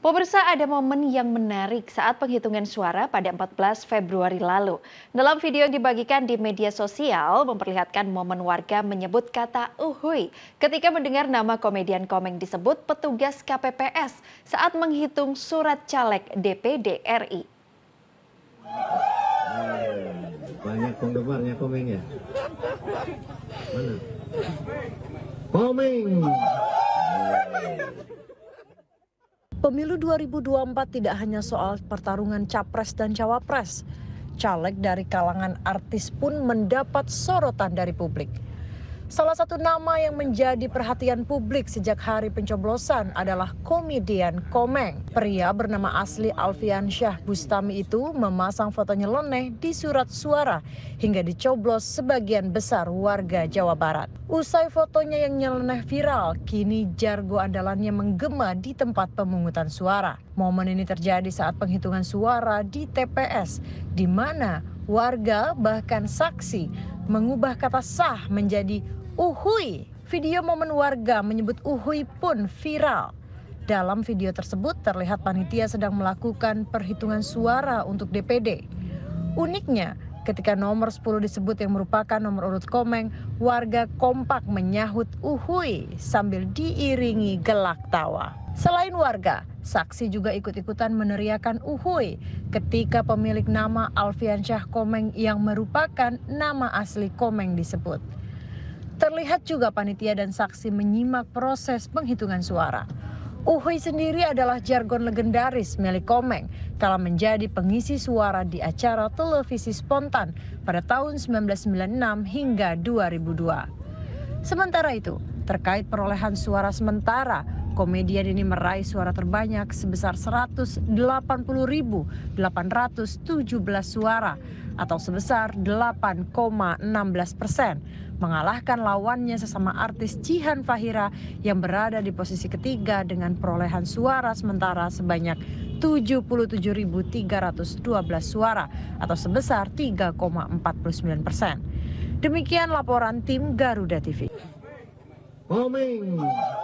Pemirsa, ada momen yang menarik saat penghitungan suara pada 14 Februari lalu. Dalam video yang dibagikan di media sosial, memperlihatkan momen warga menyebut kata uhuy ketika mendengar nama komedian Komeng disebut petugas KPPS saat menghitung surat caleg DPD RI. Banyak penggemarnya Komeng ya? Mana? Komeng! Pemilu 2024 tidak hanya soal pertarungan capres dan cawapres. Caleg dari kalangan artis pun mendapat sorotan dari publik. Salah satu nama yang menjadi perhatian publik sejak hari pencoblosan adalah komedian Komeng. Pria bernama asli Alfiansyah Bustami itu memasang foto nyeleneh di surat suara hingga dicoblos sebagian besar warga Jawa Barat. Usai fotonya yang nyeleneh viral, kini jargo andalannya menggema di tempat pemungutan suara. Momen ini terjadi saat penghitungan suara di TPS, di mana warga bahkan saksi mengubah kata sah menjadi uhuy. Video momen warga menyebut uhuy pun viral. Dalam video tersebut terlihat panitia sedang melakukan perhitungan suara untuk DPD. Uniknya, ketika nomor 10 disebut yang merupakan nomor urut Komeng, warga kompak menyahut uhuy sambil diiringi gelak tawa. Selain warga, saksi juga ikut-ikutan meneriakan uhuy ketika pemilik nama Alfiansyah Komeng yang merupakan nama asli Komeng disebut. Terlihat juga panitia dan saksi menyimak proses penghitungan suara. Uhuy sendiri adalah jargon legendaris milik Komeng kala menjadi pengisi suara di acara televisi spontan pada tahun 1996 hingga 2002. Sementara itu, terkait perolehan suara sementara, komedian ini meraih suara terbanyak sebesar 180.817 suara atau sebesar 8,16%, mengalahkan lawannya sesama artis Jihan Fahira yang berada di posisi ketiga dengan perolehan suara sementara sebanyak 77.312 suara atau sebesar 3,49%. Demikian laporan tim Garuda TV. Komeng!